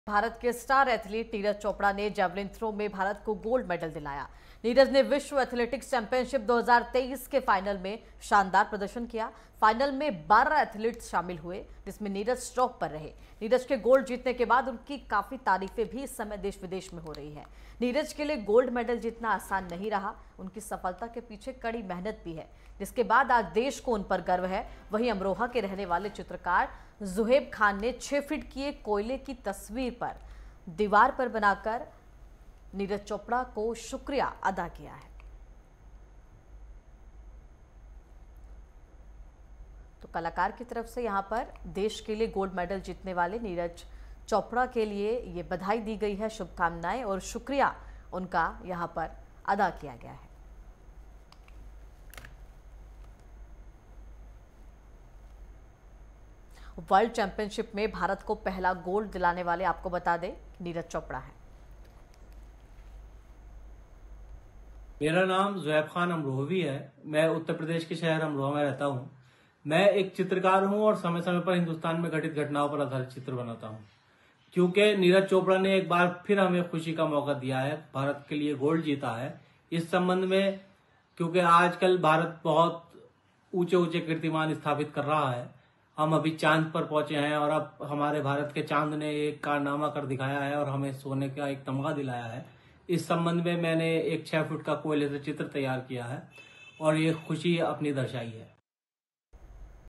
भारत के star athlete Neeraj Chopra ने javelin throw में भारत को गोल्ड मेडल दिलाया। नीरज ने विश्व एथलेटिक्स चैंपियनशिप 2023 के फाइनल में शानदार प्रदर्शन किया। फाइनल में 12 एथलीट्स शामिल हुए, जिसमें नीरज टॉप पर रहे। नीरज के गोल्ड जीतने के बाद उनकी काफी तारीफें भी इस समय देश विदेश में हो रही है। नीरज के लिए गोल्ड मेडल जीतना आसान नहीं रहा, उनकी सफलता के पीछे कड़ी मेहनत भी है, जिसके बाद आज देश को उन पर गर्व है। वहीं अमरोहा के रहने वाले चित्रकार जुहेब खान ने 6 फीट की एक कोयले की तस्वीर पर दीवार पर बनाकर नीरज चोपड़ा को शुक्रिया अदा किया है। तो कलाकार की तरफ से यहां पर देश के लिए गोल्ड मेडल जीतने वाले नीरज चोपड़ा के लिए ये बधाई दी गई है, शुभकामनाएं और शुक्रिया उनका यहां पर अदा किया गया है। वर्ल्ड चैंपियनशिप में भारत को पहला गोल्ड दिलाने वाले आपको बता दें नीरज चोपड़ा है। मेरा नाम जुहेब खान अमरोहवी है। मैं उत्तर प्रदेश के शहर अमरोहा में रहता हूँ। मैं एक चित्रकार हूँ और समय समय पर हिंदुस्तान में घटित घटनाओं पर आधारित चित्र बनाता हूँ। क्योंकि नीरज चोपड़ा ने एक बार फिर हमें खुशी का मौका दिया है, भारत के लिए गोल्ड जीता है। इस संबंध में क्योंकि आजकल भारत बहुत ऊंचे ऊंचे कीर्तिमान स्थापित कर रहा है, हम अभी चांद पर पहुंचे हैं और अब हमारे भारत के चांद ने एक कारनामा कर दिखाया है और हमें सोने का एक तमगा दिलाया है। इस संबंध में मैंने एक 6 फुट का कोयले से चित्र तैयार किया है और ये खुशी अपनी दर्शाई है।